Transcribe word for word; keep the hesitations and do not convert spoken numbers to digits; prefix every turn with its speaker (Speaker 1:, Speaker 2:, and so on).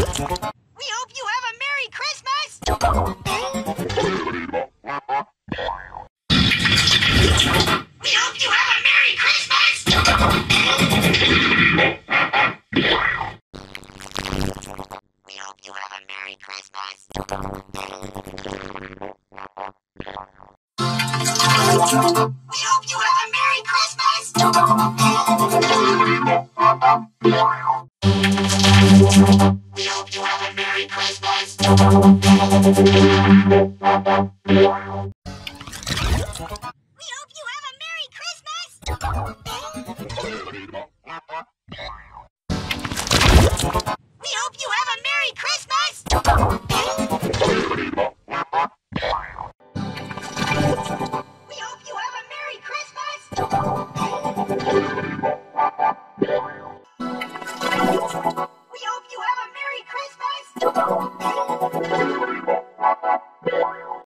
Speaker 1: We hope you have a Merry Christmas! We hope you have a Merry Christmas! We hope you have a Merry Christmas! We hope you have a Merry Christmas! We hope you have a Merry Christmas! We hope you have a Merry Christmas! We hope you have a Merry Christmas! We hope you have a Merry Christmas! We hope you have a Merry Christmas!